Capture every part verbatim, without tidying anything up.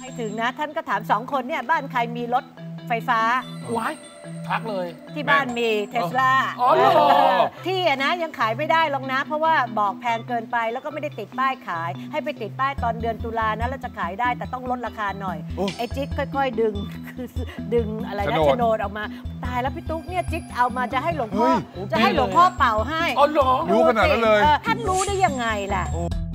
ไปถึงนะท่านก็ถามสองคนเนี่ยบ้านใครมีรถไฟฟ้าว้ายทักเลยที่บ้านมีเทสลาที่อะนะยังขายไม่ได้หรอกนะเพราะว่าบอกแพงเกินไปแล้วก็ไม่ได้ติดป้ายขายให้ไปติดป้ายตอนเดือนตุลานะแล้วจะขายได้แต่ต้องลดราคาหน่อยไอ้จิ๊กค่อยๆดึงคือดึงอะไรนะโฉนดออกมาตายแล้วพี่ตุ๊กเนี่ยจิ๊กเอามาจะให้หลวงพ่อจะให้หลวงพ่อเป่าให้อ๋อเหรอรู้ขนาดนั้นเลยท่านรู้ได้ยังไงล่ะ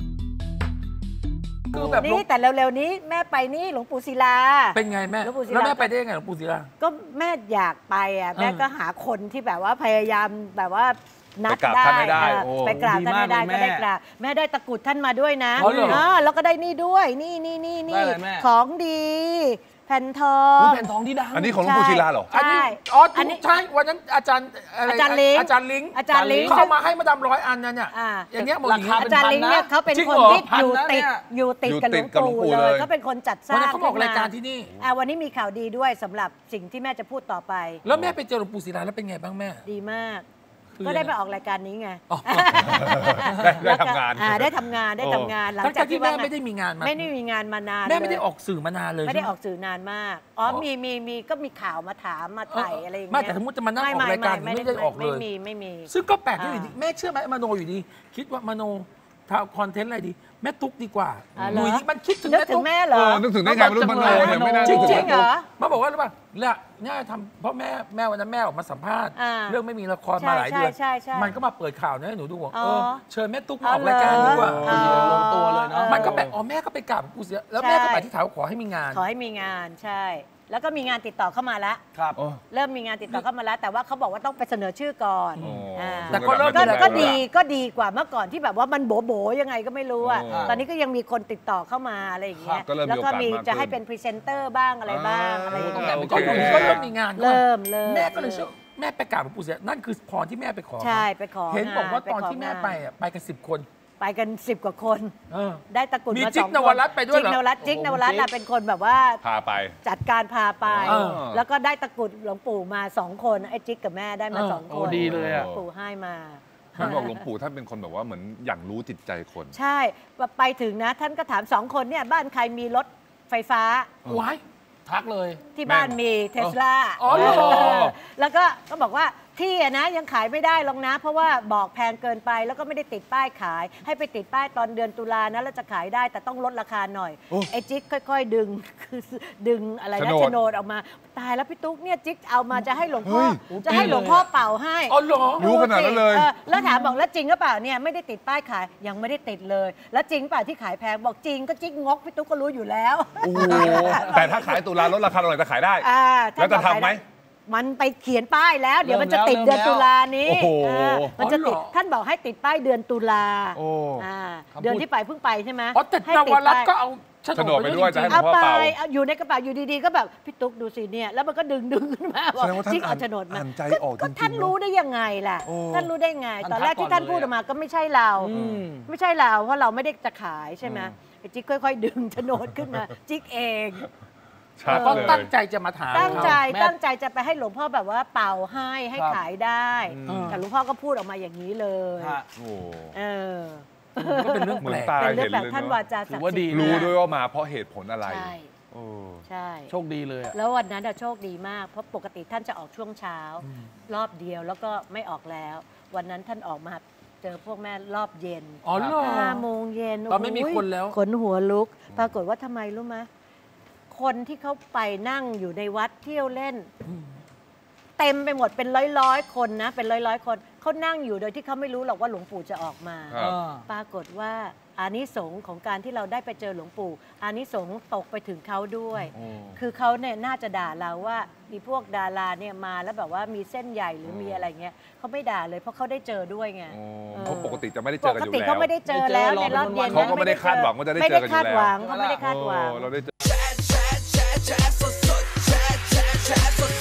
คือแบบนี่แต่เร็วๆนี้แม่ไปนี่หลวงปู่ศิลาเป็นไงแม่แล้วแม่ไปได้ยังไงหลวงปู่ศิลาก็แม่อยากไปอ่ะแม่ก็หาคนที่แบบว่าพยายามแบบว่านัดได้ไปกราบท่านไม่ได้ก็ได้กราบแม่ได้ตะกุดท่านมาด้วยนะแล้วก็ได้นี่ด้วยนี่นี่นี่นี่ของดีแผ่นทองแผ่นทองที่ดังอันนี้ของหลวงปู่ศิลาเหรอใช่อ๋อใช่วันนั้นอาจารย์อะไรอาจารย์ลิงอาจารย์ลิงอาจารย์ลิงเขามาให้มาดำร้อยอันนั่นเนี่ยอย่างเงี้ยราคาอาจารย์ลิงเนี่ยเขาเป็นคนที่อยู่ติดอยู่ติดกับหลวงปู่เลยเขาเป็นคนจัดสร้างเขาบอกรายการที่นี่วันนี้มีข่าวดีด้วยสำหรับสิ่งที่แม่จะพูดต่อไปแล้วแม่ไปเจอหลวงปู่ศิลาแล้วเป็นไงบ้างแม่ดีมากก็ได้ไปออกรายการนี้ไงได้ทำงานได้ทำงานได้ทำงานหลังจากที่แม่ไม่ได้มีงานมาไม่ได้มีงานมานานแม่ไม่ได้ออกสื่อมานานเลยไม่ได้ออกสื่อนานมากอ๋อมีมีมีก็มีข่าวมาถามมาไถ่อะไรอย่างเงี้ยไม่แต่สมมติจะมานั่งออกรายการไม่ได้ออกเลยไม่มีไม่มีซึ่งก็แปลกอยู่ดีแม่เชื่อไหมมโนอยู่ดีคิดว่ามโนทำคอนเทนต์อะไรดีแม่ตุ๊กดีกว่าหนูมันคิดถึงแม่ตุ๊กแม่เหรอนึกถึงได้ไงไม่รู้มโนเนี่ยไม่น่าจริงเหรอมาบอกว่าหรือเปล่าเนี่ยเนี่ยทำเพราะแม่แม่วันนั้นแม่ออกมาสัมภาษณ์เรื่องไม่มีละครมาหลายเดือนมันก็มาเปิดข่าวให้หนูดูว่าเออเชิญแม่ตุ๊กมาออกรายการดีกว่าลงตัวเลยเนาะมันก็แบบอ๋อแม่ก็ไปกราบปู่เสียแล้วแม่ก็ไปที่ถามขอให้มีงานขอให้มีงานใช่แล้วก็มีงานติดต่อเข้ามาแล้วครับเริ่มมีงานติดต่อเข้ามาแล้วแต่ว่าเขาบอกว่าต้องไปเสนอชื่อก่อนแต่ก็เริ่มก็ดีก็ดีกว่าเมื่อก่อนที่แบบว่ามันโบโบยังไงก็ไม่รู้อ่ะตอนนี้ก็ยังมีคนติดต่อเข้ามาอะไรอย่างเงี้ยแล้วก็มีจะให้เป็นพรีเซนเตอร์บ้างอะไรบ้างอะไรอย่างเงี้ยก็เริ่มมีงานเริ่มเริ่มแม่ก็เลยเชื่อแม่ไปกราบหลวงปู่เสียนั่นคือพรที่แม่ไปขอใช่ไปขอเห็นบอกว่าตอนที่แม่ไปไปกันสิบคนไปกันสิบกว่าคนได้ตะกุดมาสองคนมีจิ๊กนวรัตน์ไปด้วยเหรอจิ๊กนวรัตน์จิ๊กนวรัตน์เป็นคนแบบว่าพาไปจัดการพาไปแล้วก็ได้ตะกุดหลวงปู่มาสองคนไอ้จิ๊กกับแม่ได้มาสองคนดีเลยอ่ะปู่ให้มาท่านบอกหลวงปู่ท่านเป็นคนแบบว่าเหมือนอย่างรู้จิตใจคนใช่ไปถึงนะท่านก็ถามสองคนเนี่ยบ้านใครมีรถไฟฟ้าว้ายทักเลยที่บ้านมีเทสลาแล้วก็ก็บอกว่าที่อะนะยังขายไม่ได้หรอกนะเพราะว่าบอกแพงเกินไปแล้วก็ไม่ได้ติดป้ายขายให้ไปติดป้ายตอนเดือนตุลานะแล้วจะขายได้แต่ต้องลดราคาหน่อยไอ้จิ๊กค่อยๆดึงคือดึงอะไรนะโฉนดออกมาตายแล้วพี่ตุ๊กเนี่ยจิ๊กเอามาจะให้หลวงพ่อจะให้หลวงพ่อเป่าให้อ๋อเหรอรู้ขนาดนั้นเลยแล้วถามบอกแล้วจริงหรือเปล่าเนี่ยไม่ได้ติดป้ายขายยังไม่ได้ติดเลยแล้วจริงเปล่าที่ขายแพงบอกจริงก็จิ๊กงกพี่ตุ๊กก็รู้อยู่แล้วแต่ถ้าขายตุลาลดราคาหน่อยจะขายได้แล้วจะทำไหมมันไปเขียนป้ายแล้วเดี๋ยวมันจะติดเดือนตุลานี้มันจะติดท่านบอกให้ติดป้ายเดือนตุลาเดือนที่ไปเพิ่งไปใช่ไหมอ๋อแต่นวรัตน์ก็เอาโฉนดไปด้วยจะให้หลวงพ่อเป่าอยู่ในกระเป๋าอยู่ดีๆก็แบบพี่ตุ๊กดูสิเนี่ยแล้วมันก็ดึงดึงขึ้นมาบอกจิ๊กเอาโฉนดมาก็ท่านรู้ได้ยังไงล่ะท่านรู้ได้ไงตอนแรกที่ท่านพูดออกมาก็ไม่ใช่เราไม่ใช่เราเพราะเราไม่ได้จะขายใช่ไหมจิ๊กค่อยๆดึงโฉนดขึ้นมาจิ๊กเองก็ตั้งใจจะมาถามตั้งใจตั้งใจจะไปให้หลวงพ่อแบบว่าเป่าให้ให้ขายได้แต่หลวงพ่อก็พูดออกมาอย่างนี้เลยเออก็เป็นเรื่องแปลกเป็นเรื่องแปลกท่านวาจาศักดิ์สิทธิ์รู้ด้วยว่ามาเพราะเหตุผลอะไรใช่ใช่โชคดีเลยแล้ววันนั้นโชคดีมากเพราะปกติท่านจะออกช่วงเช้ารอบเดียวแล้วก็ไม่ออกแล้ววันนั้นท่านออกมาเจอพวกแม่รอบเย็นห้าโมงเย็นตอนไม่มีคนแล้วขนหัวลุกปรากฏว่าทำไมรู้ไหมคนที่เขาไปนั่งอยู่ในวัดเที่ยวเล่นเต็มไปหมดเป็นร้อยร้อยคนนะเป็นร้อยร้อยคนเขานั่งอยู่โดยที่เขาไม่รู้หรอกว่าหลวงปู่จะออกมาปรากฏว่าอานิสงส์ของการที่เราได้ไปเจอหลวงปู่อานิสงส์ตกไปถึงเขาด้วยคือเขาเนี่ยน่าจะด่าเราว่ามีพวกดาราเนี่ยมาแล้วแบบว่ามีเส้นใหญ่หรือมีอะไรเงี้ยเขาไม่ด่าเลยเพราะเขาได้เจอด้วยไงเขาปกติจะไม่ได้เจอกันอยู่แล้วปกติเขาไม่ได้เจอแล้วในรอบเย็นเขาก็ไม่ได้คาดหวังว่าจะได้เจอกันอยู่แล้วเขาไม่ได้คาดหวังเราได้เจอ